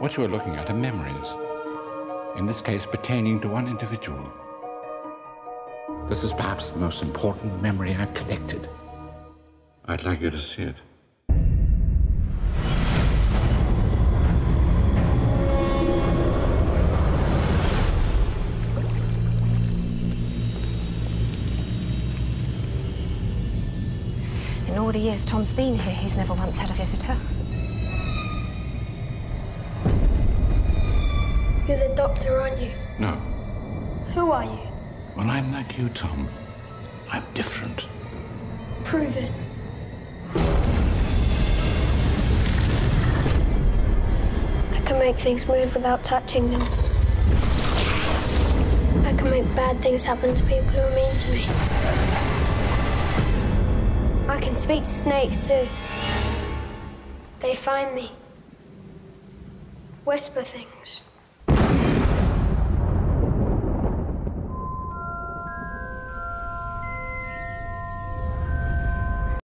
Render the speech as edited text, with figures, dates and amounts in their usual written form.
What you are looking at are memories, in this case pertaining to one individual. This is perhaps the most important memory I've collected. I'd like you to see it. In all the years Tom's been here, he's never once had a visitor. You're the doctor, aren't you? No. Who are you? Well, I'm like you, Tom. I'm different. Prove it. I can make things move without touching them. I can make bad things happen to people who are mean to me. I can speak to snakes too. They find me. Whisper things.